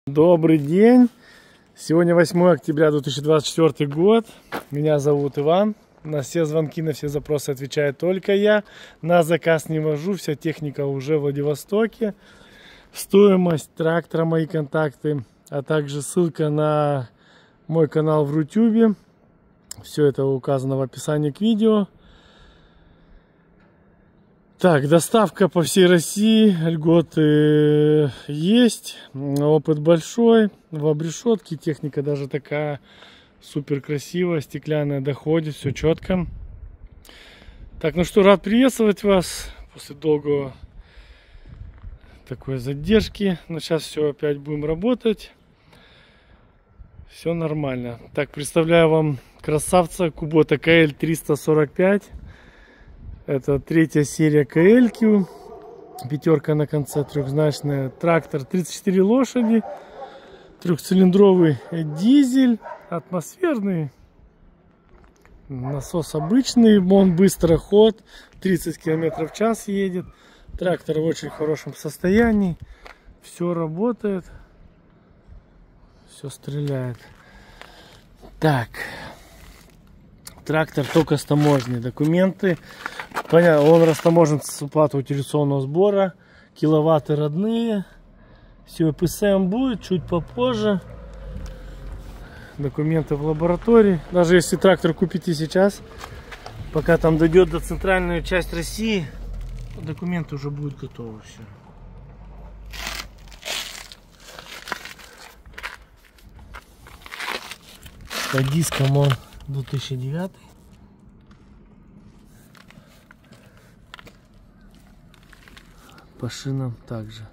Добрый день! Сегодня 8 октября 2024 год. Меня зовут Иван. На все звонки, на все запросы отвечаю только я. На заказ не вожу, вся техника уже в Владивостоке. Стоимость трактора, мои контакты, а также ссылка на мой канал в Рутюбе. Все это указано в описании к видео. Так, доставка по всей России, льготы есть, опыт большой, в обрешетке, техника даже такая супер красивая, стеклянная, доходит, все четко. Так, ну что, рад приветствовать вас после долгого такой задержки, но сейчас все опять будем работать, все нормально. Так, представляю вам красавца Kubota KL345. Это третья серия КЛ, пятерка на конце, трехзначная. Трактор 34 лошади, трехцилиндровый дизель, атмосферный, насос обычный, он быстроход, 30 км в час едет. Трактор в очень хорошем состоянии, все работает, все стреляет. Так. Трактор только с таможней. Документы. Понятно, он растаможен с уплатой утилизационного сбора. Киловатты родные. Все, ПСМ будет чуть попозже. Документы в лаборатории. Даже если трактор купите сейчас, пока там дойдет до центральной части России, документы уже будут готовы. Все. По дискам он 2009. По шинам также.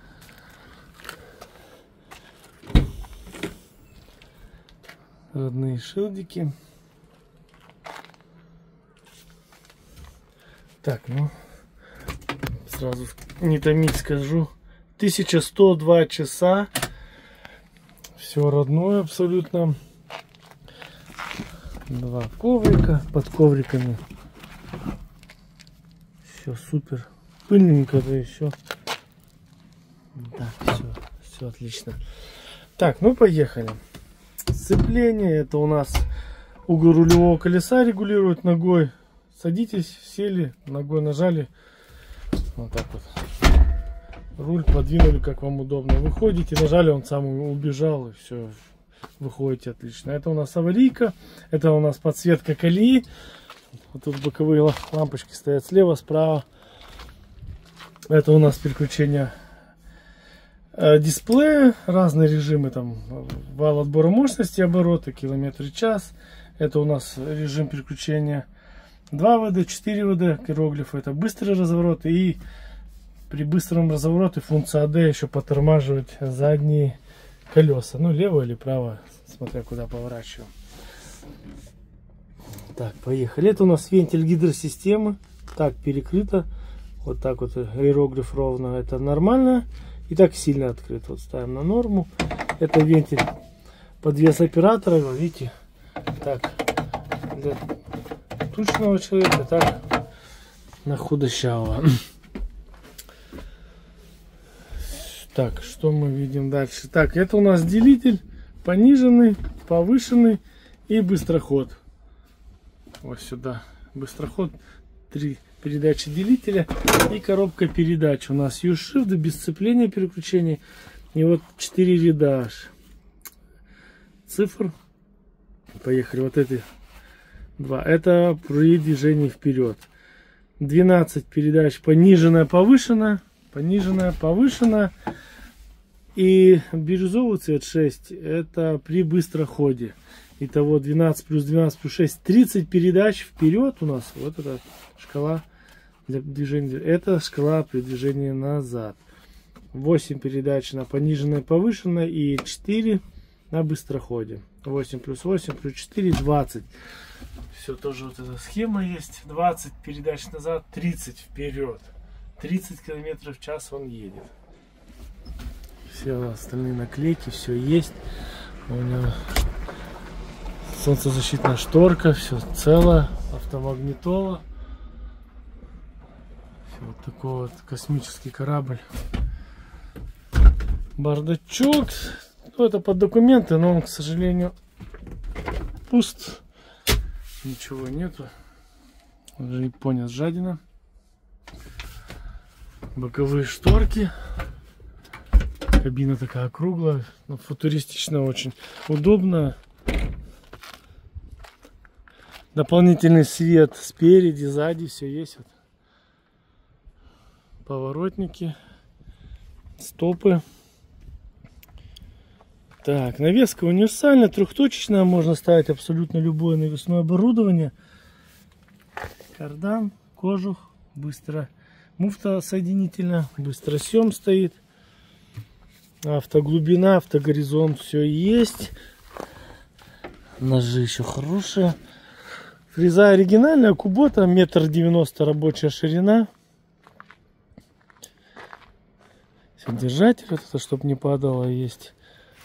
Родные шилдики. Так, ну сразу не томить скажу. 1102 часа. Все родное абсолютно. Два коврика, под ковриками все супер, пыльненько, да еще. Так, все отлично. Так, ну поехали. Сцепление, это у нас угол рулевого колеса регулирует ногой. Садитесь, сели, ногой нажали, вот так вот. Руль подвинули, как вам удобно. Выходите, нажали, он сам убежал, и все. Выходите отлично. Это у нас аварийка, это у нас подсветка колеи. Вот тут боковые лампочки стоят слева, справа. Это у нас переключение дисплея, разные режимы, там вал отбора мощности, обороты, километры в час. Это у нас режим переключения 2 ВД, 4 ВД, иероглифы, это быстрый разворот, и при быстром развороте функция АД еще подтормаживает задние колеса, ну лево или право, смотря куда поворачиваем. Так, поехали. Это у нас вентиль гидросистемы. Так, перекрыто. Вот так вот иероглиф ровно. Это нормально. И так сильно открыт. Вот ставим на норму. Это вентиль подвес оператора. Видите? Так, для тучного человека, так на худощавого. Так, что мы видим дальше? Так, это у нас делитель пониженный, повышенный и быстроход. Вот сюда быстроход, 3 передачи делителя и коробка передач. У нас U-Shift, без сцепления переключения. И вот 4 ряда аж цифр. Поехали, вот эти два. Это при движении вперед. 12 передач, пониженная, повышенная. Пониженная, повышенная. И бирюзовый цвет 6, это при быстроходе. Итого 12 плюс 12 плюс 6, 30 передач вперед у нас. Вот эта шкала для движения. Это шкала при движении назад. 8 передач на пониженной, повышенной и 4 на быстроходе. 8 плюс 8 плюс 4, 20. Все, тоже вот эта схема есть. 20 передач назад, 30 вперед. 30 км в час он едет. Все остальные наклейки, все есть. У него солнцезащитная шторка, все целое, автомагнитола. Вот такой вот космический корабль. Бардачок. Ну, это под документы, но он, к сожалению, пуст. Ничего нету. Уже японец жадина. Боковые шторки. Кабина такая круглая, но футуристичная, очень удобно. Дополнительный свет спереди, сзади, все есть. Вот. Поворотники, стопы. Так, навеска универсальная, трехточечная, можно ставить абсолютно любое навесное оборудование. Кардан, кожух, быстро муфта соединительная, быстросъем стоит. Автоглубина, автогоризонт, все есть. Ножи еще хорошие. Фреза оригинальная, Кубота, 1,90 м рабочая ширина. Держатель, это чтобы не падало, есть.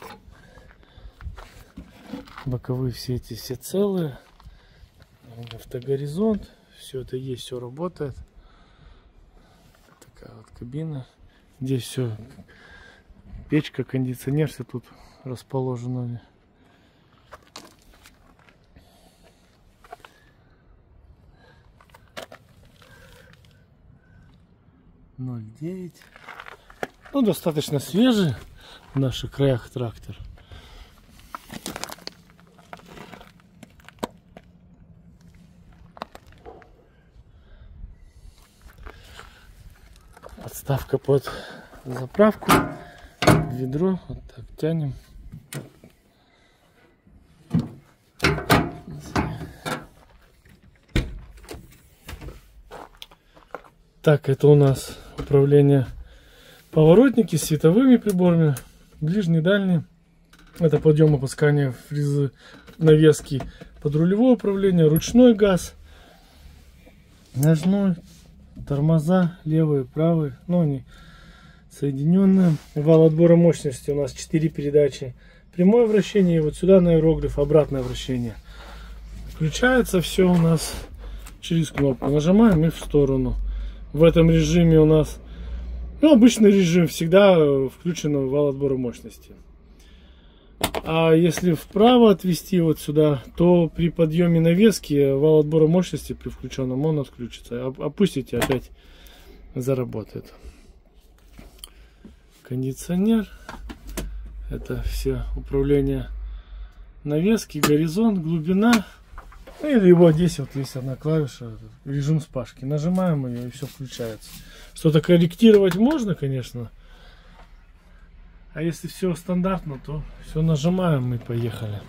Боковые все эти все целые. Автогоризонт, все это есть, все работает. Такая вот кабина. Здесь все, печка, кондиционер, все тут расположено. 0,9. Ну, достаточно свежий в наших краях трактор. Подставка под заправку. Ведро. Вот так тянем. Так, это у нас управление поворотники с световыми приборами, ближний, дальний. Это подъем, опускание фрезы, навески под рулевое управление, ручной газ, ножной, тормоза левые, правые, но они соединенные. Вал отбора мощности у нас 4 передачи, прямое вращение, и вот сюда на аэрограф обратное вращение. Включается все у нас через кнопку, нажимаем и в сторону. В этом режиме у нас, ну, обычный режим, всегда включен вал отбора мощности. А если вправо отвести вот сюда, то при подъеме навески вал отбора мощности при включенном он отключится. Опустите, опять заработает. Кондиционер. Это все управление навески, горизонт, глубина. Ну, или вот здесь вот есть одна клавиша, режим спашки. Нажимаем ее и все включается. Что-то корректировать можно, конечно. А если все стандартно, то все нажимаем и поехали.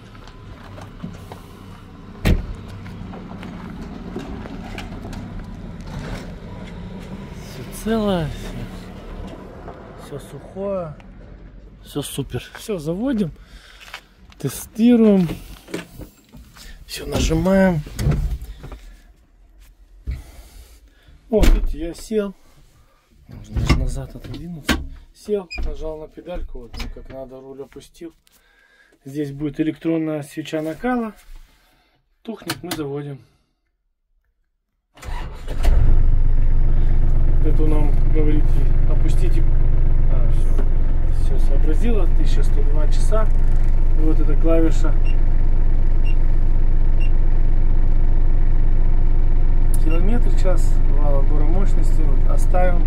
Все целое, все сухое, все супер. Все, заводим, тестируем. Все нажимаем. Вот, видите, я сел. Можно даже назад отодвинуться. Сел, нажал на педальку, вот как надо, руль опустил. Здесь будет электронная свеча накала. Тухнет, мы заводим. Это нам говорит, опустите. Все сообразило, 1102 часа. И вот эта клавиша. Километр в час, вал отбора мощности, вот, оставим.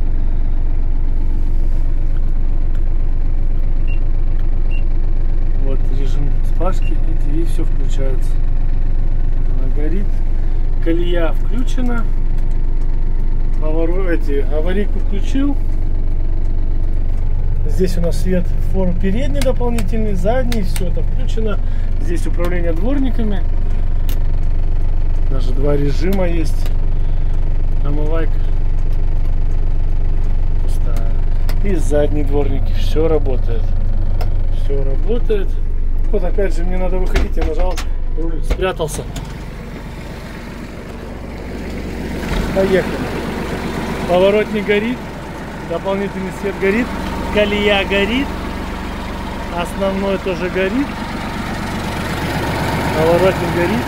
Вот режим спашки, и все включается. Она горит, колея включена, аварийку включил. Здесь у нас свет фор передний дополнительный, задний, все это включено. Здесь управление дворниками, даже 2 режима есть. Омывайка пустая. И задние дворники. Все работает. Все работает. Вот опять же мне надо выходить. Я нажал, руль спрятался. Поехали. Поворотник горит. Дополнительный свет горит. Колея горит. Основной тоже горит. Поворотник горит.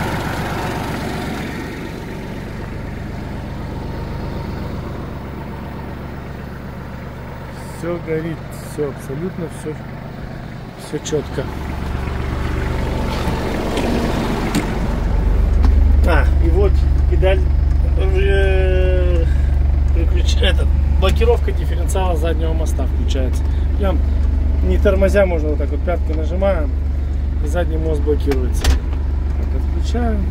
все горит, все абсолютно все четко. И вот педаль блокировка дифференциала заднего моста включается. Прям не тормозя, можно вот так вот пяткой нажимаем, и задний мост блокируется. Так, отключаем.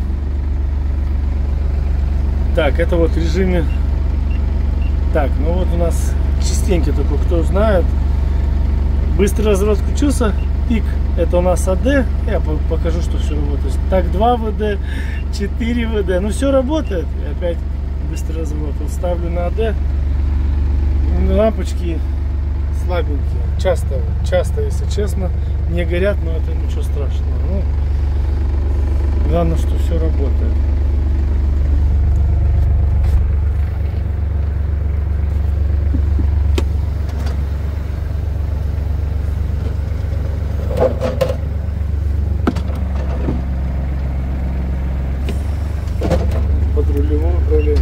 Так, это вот в режиме. Так, ну вот у нас частенько такой, кто знает. Быстрый разворот включился. Пик, это у нас АД. Я покажу, что все работает. Так, 2 ВД, 4 ВД. Ну все работает. И опять быстрый разворот. Вот ставлю на АД. Лампочки слабенькие. Часто, если честно, не горят, но это ничего страшного. Ну, главное, что все работает. Под рулевым управлением.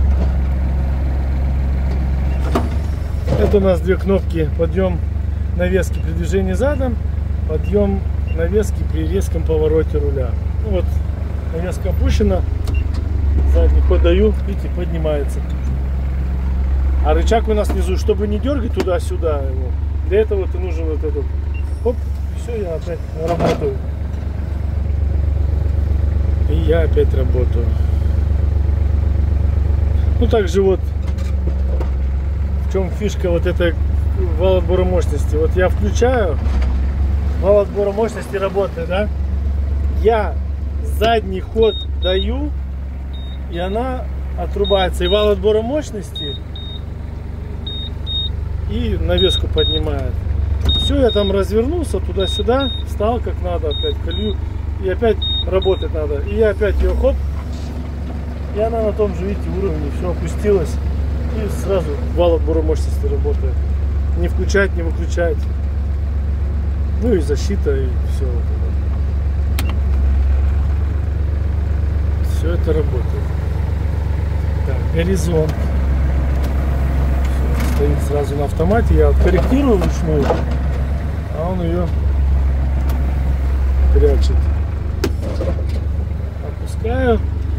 Это у нас две кнопки: подъем навески при движении задом, подъем навески при резком повороте руля. Ну вот, навеска опущена, задний ход даю, видите, поднимается. А рычаг у нас внизу, чтобы не дергать туда-сюда его, для этого вот и нужен вот этот. Оп, все, я опять работаю. И я опять работаю. Ну также вот в чем фишка вот этой вал отбора мощности. Вот я включаю, вал отбора мощности работает, да? Я задний ход даю, и она отрубается. И вал отбора мощности, и навеску поднимает. Все, я там развернулся туда-сюда, встал как надо, опять колью, и опять работать надо. И я опять ее хоп, и она на том же, видите, уровне, все опустилось. И сразу вал отбора мощности работает. Не включать, не выключать. Ну и защита, и все. Все это работает. Так, горизонт. Все, стоит сразу на автомате. Я корректирую вручную, а он ее прячет. Опускаю.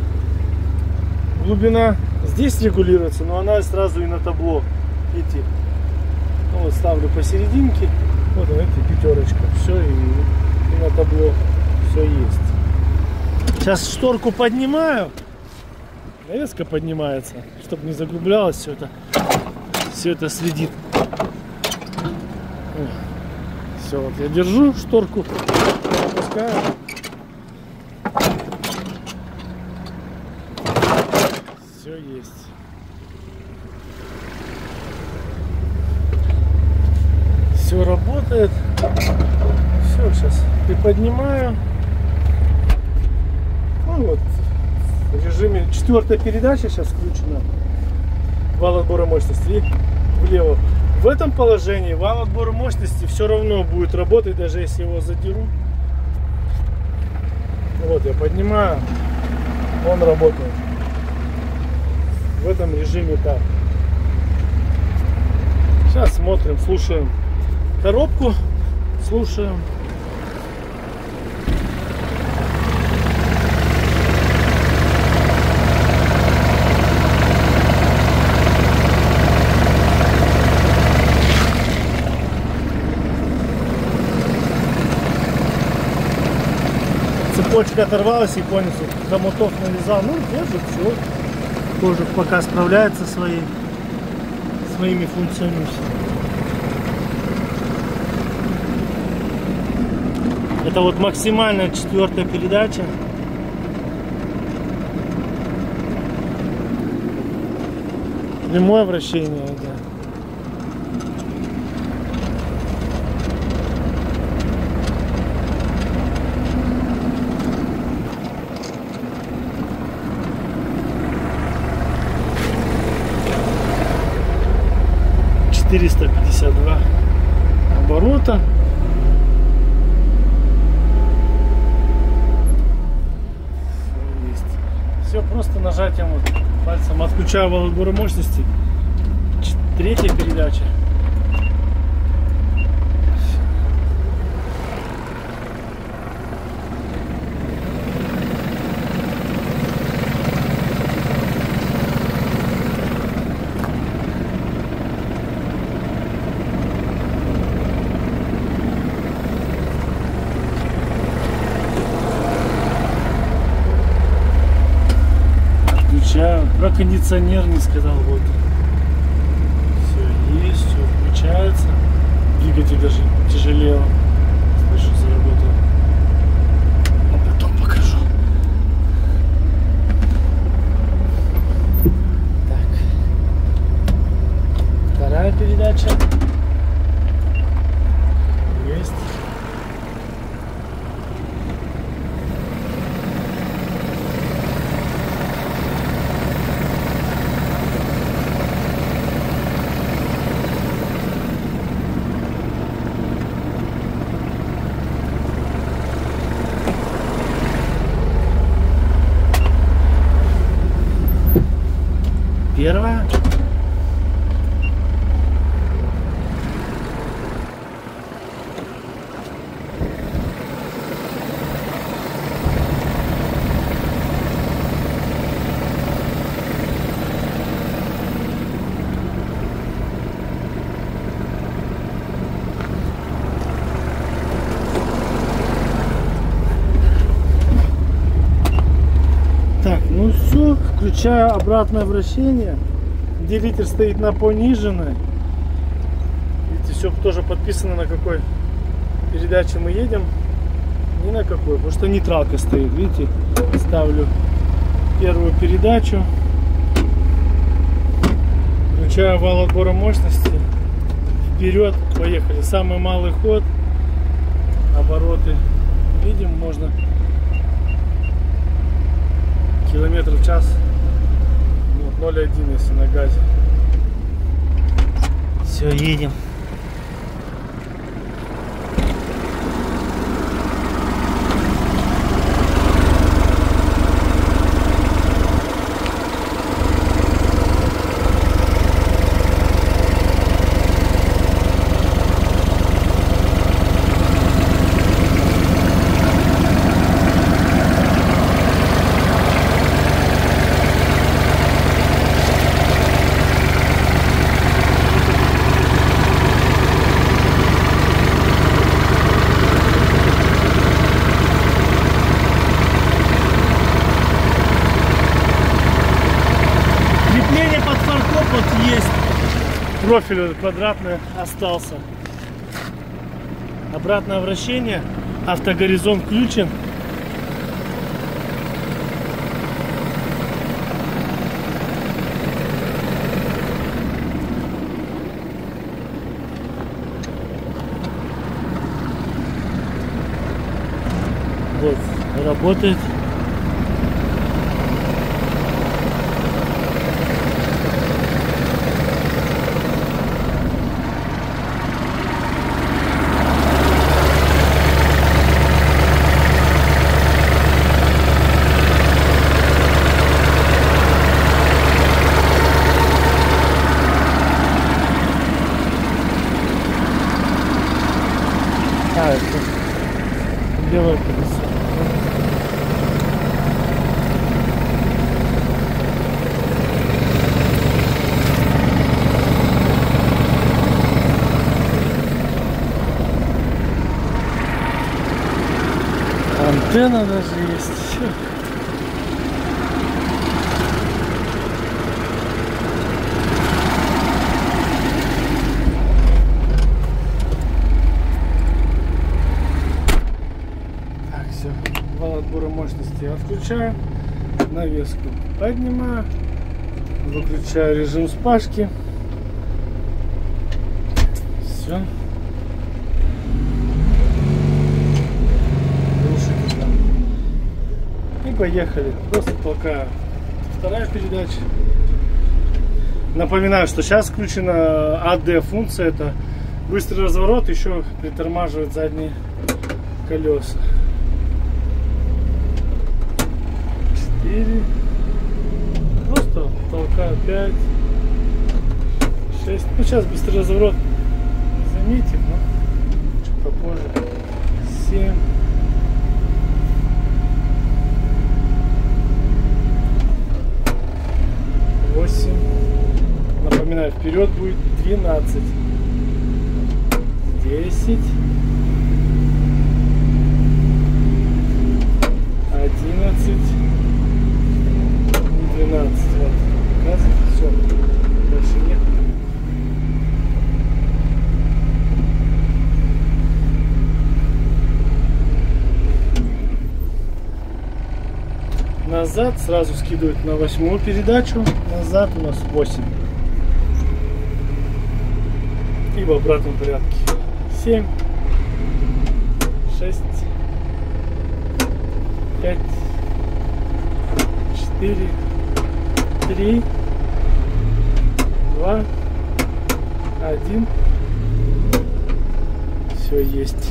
Глубина здесь регулируется, но она сразу и на табло. Видите? Ну вот ставлю посерединке. Вот видите, пятерочка. Все, и на табло все есть. Сейчас шторку поднимаю. Навеска поднимается, чтобы не заглублялось все это. Все это следит. Все, вот я держу шторку, опускаю. Все есть. Все работает. Все, сейчас приподнимаю. Ну вот, в режиме 4-я передача сейчас включена. Вал отбора мощности. И влево. В этом положении вал отбора мощности все равно будет работать, даже если его задеру. Вот я поднимаю, он работает. В этом режиме так. Сейчас смотрим, слушаем коробку, слушаем. Цепочка оторвалась, японец за мотов навязал. Ну, держит, все. Тоже пока справляется своими функциями. Это вот максимальная 4-я передача. Прямое вращение, да. $452 оборота. Все просто нажатием вот пальцем отключаю вал отбора мощности. 3-я передача. Про кондиционер не сказал, вот. Все есть, все включается. Двигатель даже тяжелее. Слышу, заработал. Но потом покажу. Так. Вторая передача. Есть. Первая. Так, ну все, включаю обратное вращение. Делитель стоит на пониженной. Видите, все тоже подписано, на какой передаче мы едем. Ни на какой, потому что нейтралка стоит. Видите, ставлю первую передачу. Включаю вал отбора мощности. Вперед, поехали. Самый малый ход. Обороты. Видим, можно километров в час. 0,1 если на газе. Все, едем. Есть профиль квадратный остался. Обратное вращение, автогоризонт включен. Вот, работает. Это белая колесо. Антенна даже есть. Вал отбора мощности отключаю, навеску поднимаю, выключаю режим спашки. Все. И поехали. Просто толкаю. Вторая передача. Напоминаю, что сейчас включена AD функция. Это быстрый разворот, еще притормаживает задние колеса. 4. Просто толкаю 5, 6. Ну сейчас быстрый разворот не заметим, но чуть попозже. 7. 8. Напоминаю, вперед будет 12. 10. 11. 12. Вот. назад, сразу скидывает на 8-ю передачу, назад у нас 8. И в обратном порядке 7, 6, 5, 4, 3, 2, 1. Все есть.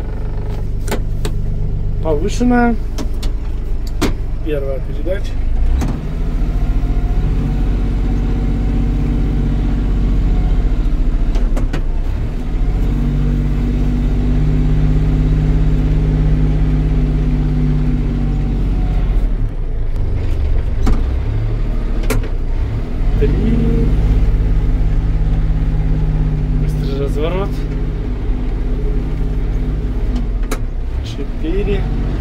Повышенная. Первая передача. Быстрый разворот. 4,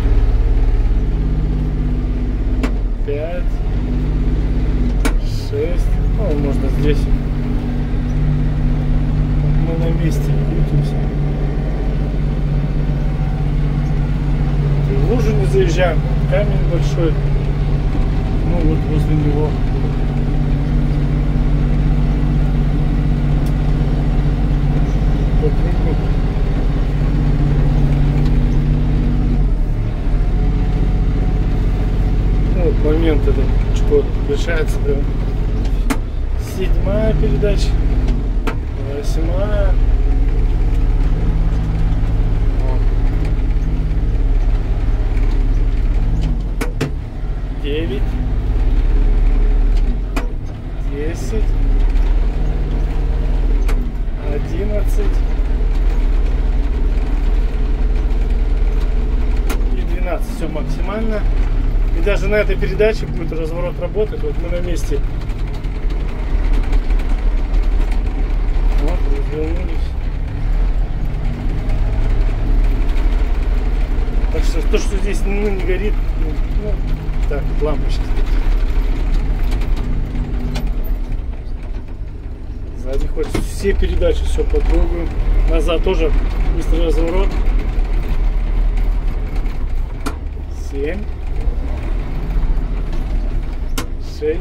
5, 6. Ну, можно здесь. Мы на месте крутимся. В лужу не заезжаем. Камень большой. Ну вот возле него. По кругу. Момент этот чего решается прям. 7-я передача, 8-я. 9, 10, 11 и 12. Все максимально. И даже на этой передаче будет разворот работать. Вот мы на месте. Вот, развернулись. Так что то, что здесь не горит, ну, так, лампочки. Сзади хоть все передачи, все попробуем. Назад тоже быстрый разворот. 7. 6.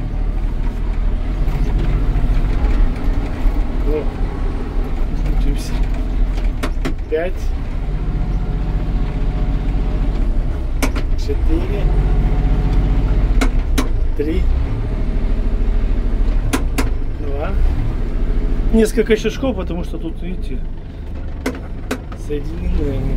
Вот. Крутимся. 5. 4. 3. 2. Несколько щелчков, потому что тут, видите, соединены они.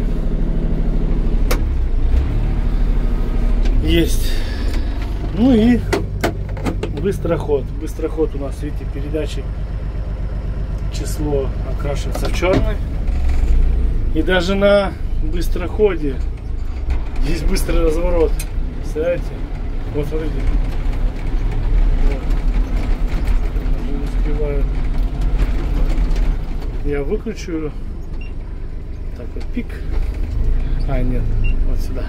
Есть. Ну и быстроход. Быстроход у нас, видите, передачи число окрашивается в черный. И даже на быстроходе есть быстрый разворот. Представляете? Вот смотрите. Вот. Не успеваю. Я выключу. Так вот пик. А, нет. Вот сюда.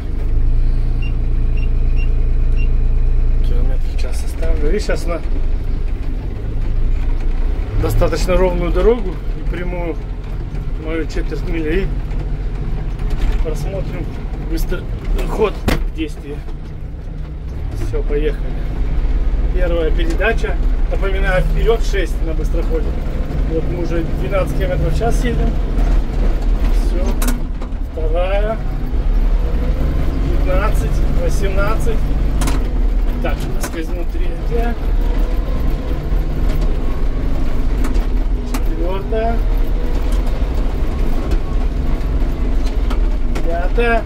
Километр в час оставлю. И сейчас на достаточно ровную дорогу и прямую мою четверть мили. И просмотрим быстрый ход действия. Все, поехали. Первая передача. Напоминаю, вперед 6 на быстроходе. Вот мы уже 12 км в час едем. Все. Вторая. 15, 18. Так, скользну 3. Четвертая. 5.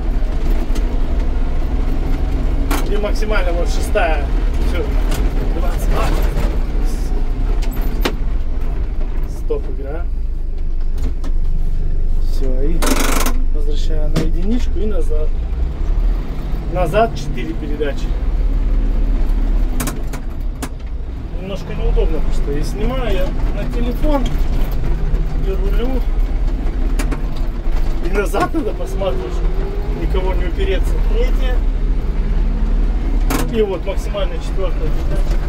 И максимально вот 6-я. Все. 22. Стоп, игра. Все, и возвращаю на единичку и назад. Назад 4 передачи. Немножко неудобно, потому что я снимаю я на телефон и рулю. И назад надо посмотреть, чтобы никого не упереться. 3. И вот максимально 4-я передача.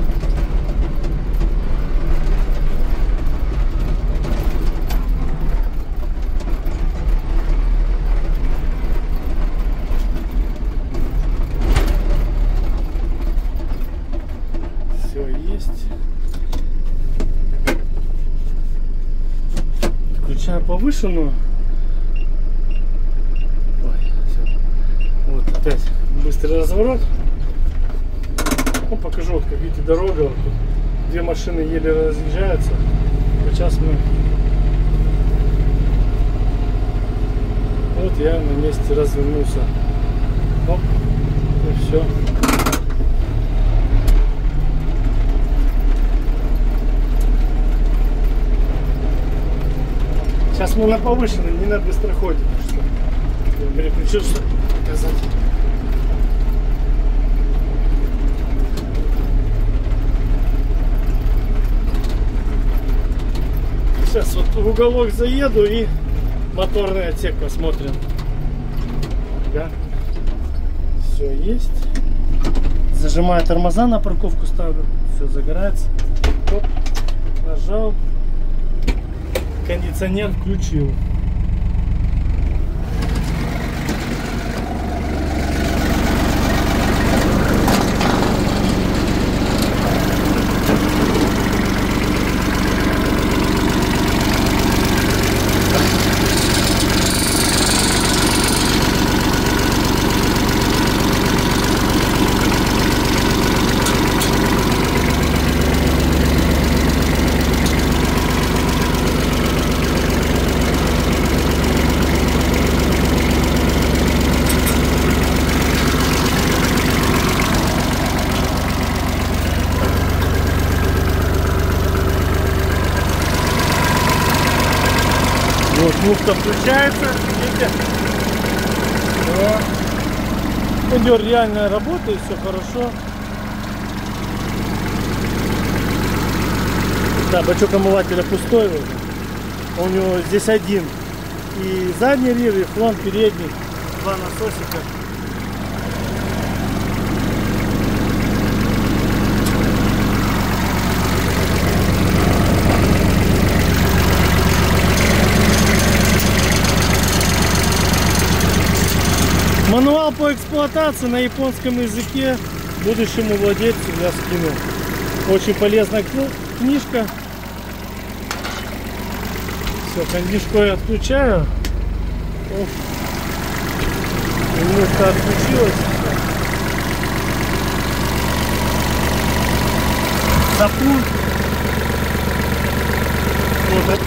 повышенную. Ой, все. Вот опять быстрый разворот. Ну, покажу, вот, как видите, дорога. Вот, две машины еле разъезжаются. Сейчас мы... Вот я на месте развернулся. Оп, и все. Сейчас мы на повышенном, не на быстроходе. Я переключился показать. Сейчас вот в уголок заеду и моторный отсек посмотрим. Да. Все есть. Зажимаю тормоза, на парковку ставлю. Все загорается. Оп, нажал. Кондиционер включил. Вот, муфта включается, видите? Кондер реально работает, все хорошо. Да, бачок омывателя пустой уже. У него здесь один. И задний рир, и фланг передний. Два насосика. Мануал по эксплуатации на японском языке будущему владельцу я скину. Очень полезная книжка. Все, кондишку я отключаю. Немножко отключилась. Запун. Вот.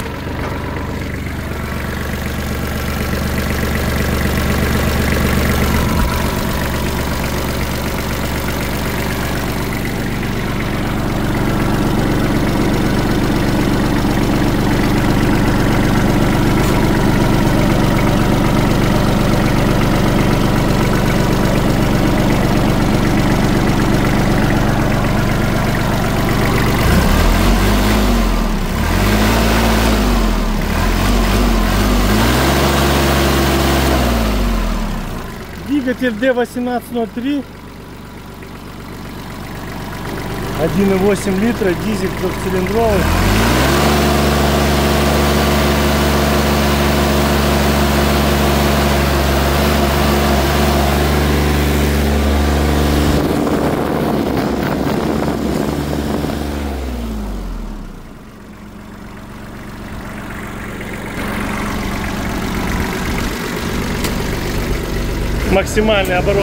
Двигатель D1803, 1,8 литра, дизель трехцилиндровый. Максимальные обороты.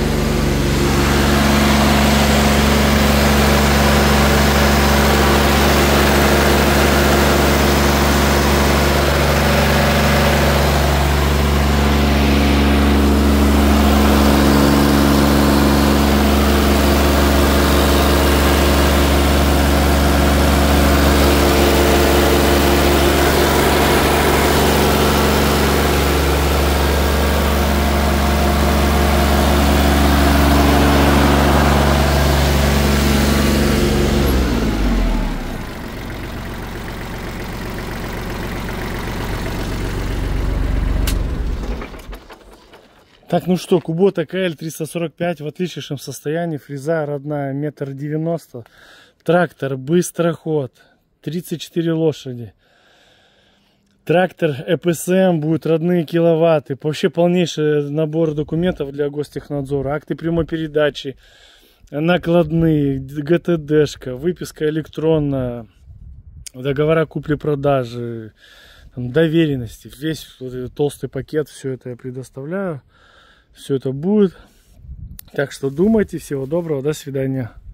Так, ну что, Kubota KL345 в отличнейшем состоянии, фреза родная, 1,90 м, трактор, быстроход, 34 лошади, трактор ЭПСМ, будут родные киловатты, вообще полнейший набор документов для гостехнадзора, акты прямой передачи, накладные, ГТДшка, выписка электронная, договора купли-продажи, доверенности. Весь вот этот толстый пакет, все это я предоставляю. Все это будет. Так что думайте. Всего доброго. До свидания.